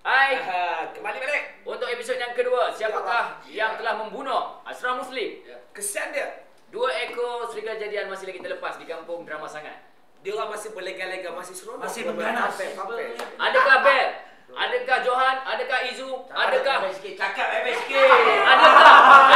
Hai, Kembali balik. untuk episod yang kedua, siapakah yang telah membunuh Ashraf Muslim? Kesian dia. 2 ekor serigala jadian masih lagi terlepas di kampung Drama Sangat. Dia orang masih berlega-lega, masih seronok. Masih berganas. Adakah Bel? Adakah Johan? Adakah Izu? Adakah? Cakap sikit. Adakah?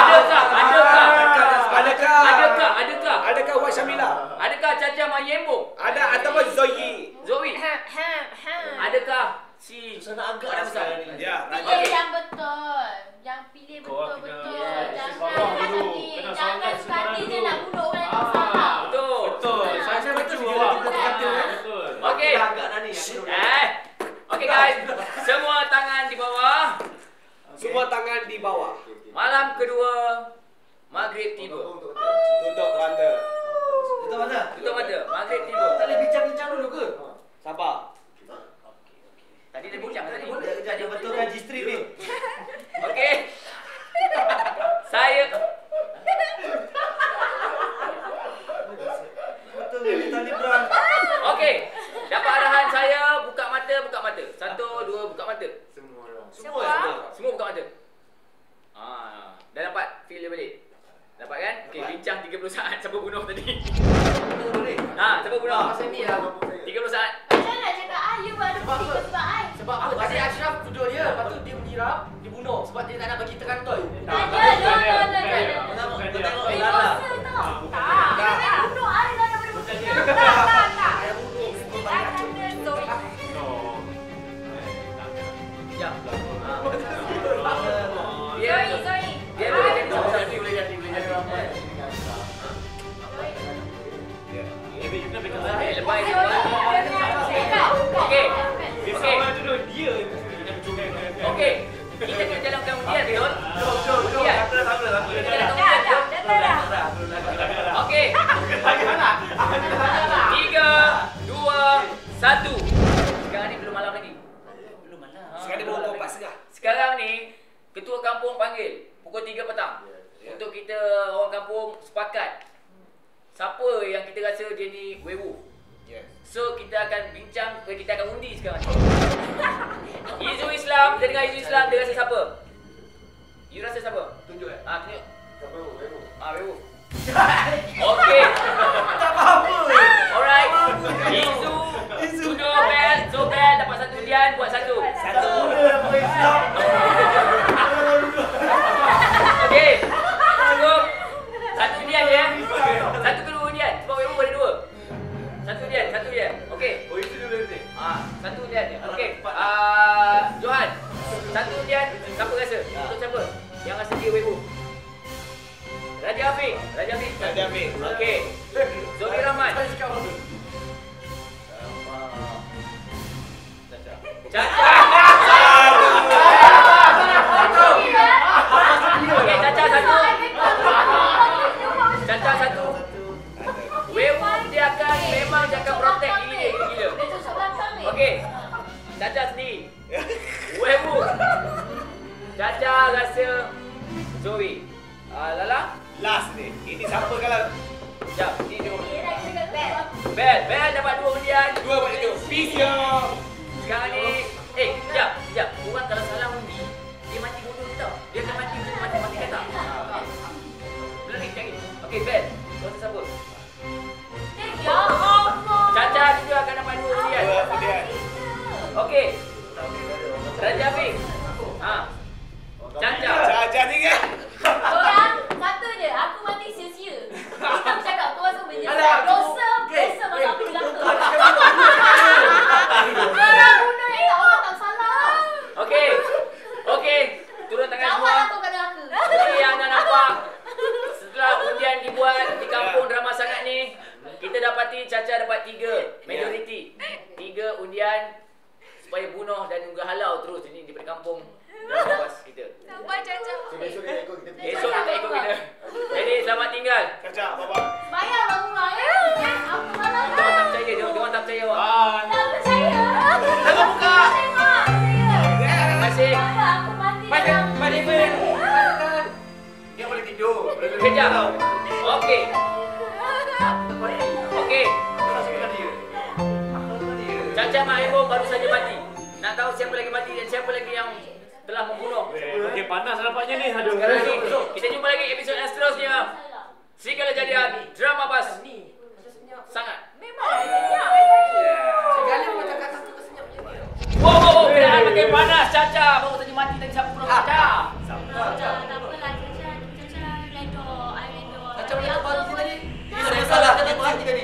Adakah Wak Syamila? Adakah Caca Mayembo? Ada ataupun Zoe? Zoe? Adakah si Sana agak Padang Besar? Ya. Pilih yang betul. Yang pilih betul-betul. Jangan suka hati je nak bunuh orang yang salah. Betul. Saya betul awak. Betul. Okey. Agak nani. Okey guys, semua tangan di bawah. Semua tangan di bawah. Malam kedua Maghrib tiba. Tutup mata. Tutup mata. Tutup mata. Maghrib tiba. Tak boleh bincang-bincang dulu ke? Sabar. Tadi dia bincang tadi. Boleh kejap dia betulkan G-Street ni. Okey. Saya Betul ni tadi perang. okey. Dapat arahan saya buka mata. 1 2 buka mata. Semua buka mata. Dah dapat feel dia balik. Dapat kan? Okey, bincang 30 saat siapa bunuh tadi. Boleh. Siapa bunuh? Masa ni lah. 30 saat. Macam nak cakap you ada Sebab bukti apa? ke sebab I? Sebab apa? Tadi Ashraf tuduh dia. Lepas tu dia menyiram, dia bunuh. Sebab dia tak nak bagi terkantoi. Tak ada. Kenapa? Kau tengok Eh, Lala. dosa tau. Tak. Dia bunuh I dah ada bukti. Tak. Saya bunuh. I kata Zoe. Sekejap. Zoe. Dia boleh jadi Boleh jadi. lebay dia. Okey. Okey. Kita kena jalankan undian, betul? Undian. Okey. 3 2 1. Sekarang ni belum malam lagi. Sekarang dia pukul 4.30. Sekarang ni ketua kampung panggil pukul 3 petang. Untuk kita orang kampung sepakat siapa yang kita rasa dia ni werewolf. Yes. So kita akan bincang, kita akan undi sekarang. Izu Islam, dia dengar Izu Islam, dia rasa siapa? You rasa siapa? Tunjuk Tunjuk. Werewolf. Okey. Tak apa-apa. Alright. Izu tuduh Bel. So Bel dapat 1 undian, buat 1. Okey. Cukup. 1 undian je. 1 kedua undian. Sebab werewolf ada 2. 1 undian. Okey. Oh itu dulu ni. 1 undian je. Okey. Johan. 1 undian. Siapa rasa? Untuk siapa? Yang rasa dia werewolf. Raja Afiq. Okey. Zoe Rahman. Caca. Okey, Caca 1. Caca 1. Werewolf dia akan protect diri dia gila. Dia tusuk belakang ni. Okey. Caca sendiri. Werewolf. Caca rasa Zoe. Lala? Last ni. Ini siapa kalau Sekejap. Ni dia. Dia dah cakap bel. Bel dapat 2 undian. 2 buat itu. Peace yo. Sekarang ni sekejap. Orang kalau salah undi, dia mati bodoh tau. Dia akan mati macam mati kata. Belum ni, jangan. Okey, Bel. Kau rasa siapa? Ya Allah. Caca juga akan dapat 2 undian. 2 undian. Okey. Raja Afiq. Caca. Caca ni kan? Orang satu je. Aku mati sia-sia. Kita bercakap kau rasa menyesal. Alah, Dosa masa aku belaka. Orang bunuh orang tak salah. Okey. Turun tangan semua. Lawan aku kat neraka. Seperti yang anda nampak, setelah undian dibuat di kampung Drama Sangat ni, kita dapati Caca dapat 3 majority. 3 undian supaya bunuh dan juga halau terus ini di kampung Drama kita. Nampak Caca. Esok kita ikut kita. Jadi selamat tinggal. Caca, baba. Bayar lah murah ya. Aku malah Dia orang tak percaya, dia orang tak percaya awak. tak percaya. Jangan buka. Tengok. Terima kasih. Bapa, aku mati dalam. Dia boleh tidur. Kejap. Okey. Okey. Dia. Caca Mak Ebo baru saja mati. Nak nak tahu siapa lagi mati dan siapa lagi yang telah membunuh. Makin panas nampaknya ni. Aduh. Sekarang ni kita jumpa lagi episod yang seterusnya. Serigala Jadian Drama Bas. Sangat. Memang. Segala macam kata tu senyap je dia. Wow, keadaan makin panas. Caca baru saja mati tadi siapa bunuh Caca? Tak apalah, Caca redor. I redor. Macam mana baru tadi? Ini ada masalah. Dia berhenti tadi.